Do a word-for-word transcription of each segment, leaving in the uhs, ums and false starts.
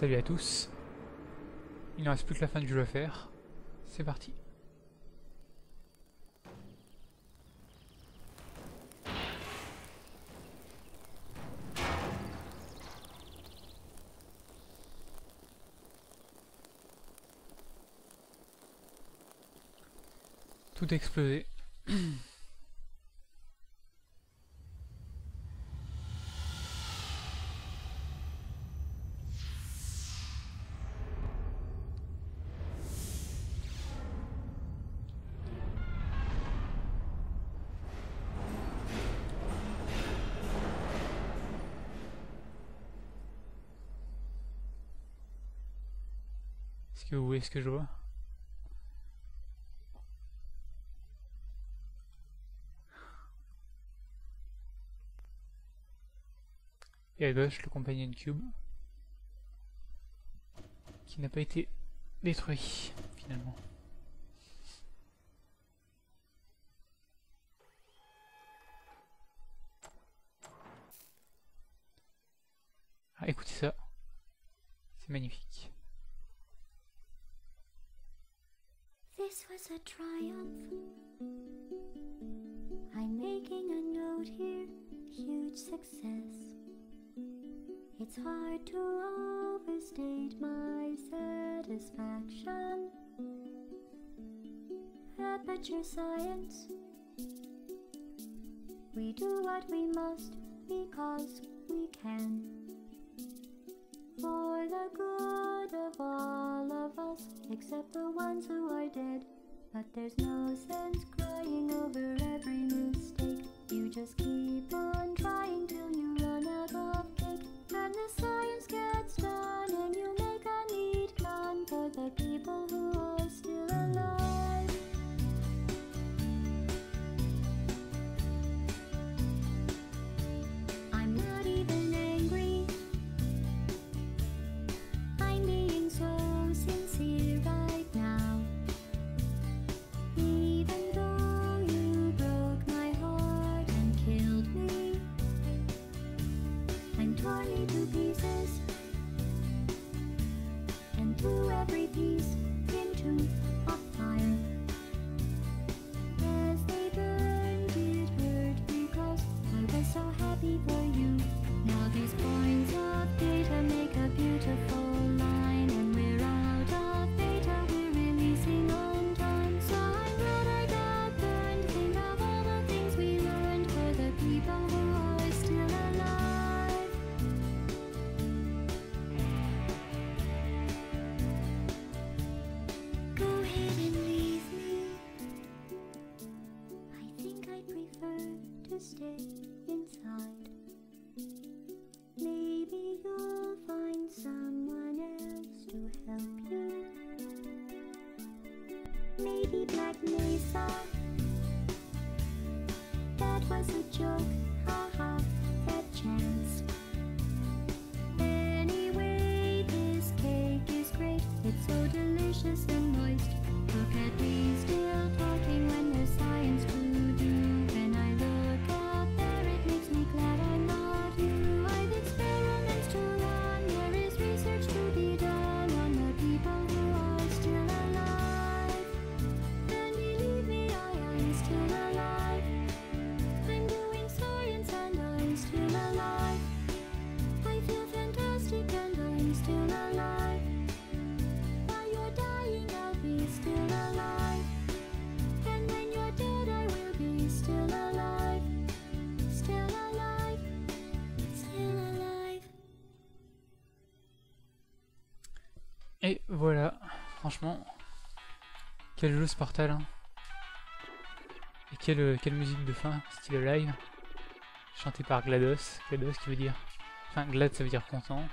Salut à tous. Il ne reste plus que la fin du jeu à faire. C'est parti. Tout explosé. Est-ce que vous voyez ce que je vois? Et à gauche, le Companion Cube, qui n'a pas été détruit, finalement. Ah, écoutez ça. C'est magnifique. This was a triumph. I'm making a note here, huge success. It's hard to overstate my satisfaction. Aperture Science. We do what we must because we can. For the good of all of us, except the ones who are dead. But there's no sense crying over every mistake. You just keep on trying till you run out of cake. And the science gets done and you make a neat gun for the people who are still alive. I'm not even angry. I'm being so sincere right now. Even though you broke my heart and killed me and tore me to pieces and threw every piece into a fire. As they burned, it hurt because I was so happy for you. Now these points of data make a beautiful line, and we're out of data, we're releasing on time. So I'm glad I got burned. Think of all the things we learned for the people who are still alive. Go ahead and leave me. I think I'd prefer to stay inside. Maybe you'll find someone else to help you. Maybe Black Mesa. That was a joke, haha, that chance. Anyway, this cake is great. It's so delicious and moist. Look at me still talking when there's science to do. When I look out there, it makes me glad I'm not you. I've experiments to run. There is research to be done on the people who are still alive. And believe me, I am still alive. I'm doing science and I'm still alive. I feel fantastic and I'm still alive. While you're dying, I'll be still alive. And when you're dead, I will be still alive. Still alive. Still alive. Et voilà, franchement, quel jeu Spartal, hein. Et quelle, quelle musique de fin, style live, chantée par GLaDOS, GLaDOS qui veut dire, enfin Glad ça veut dire content.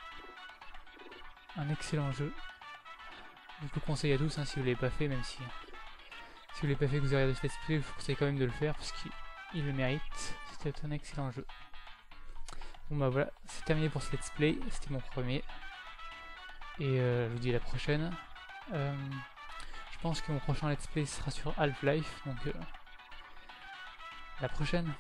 Un excellent jeu, je vous le conseille à tous, hein, si vous ne l'avez pas fait, même si, si vous ne l'avez pas fait, que vous avez regardé ce let's play, je vous conseille quand même de le faire, parce qu'il le mérite, c'était un excellent jeu. Bon bah voilà, c'est terminé pour ce let's play, c'était mon premier. Et euh, je vous dis à la prochaine. Euh, je pense que mon prochain let's play sera sur Half-Life, donc euh, à la prochaine.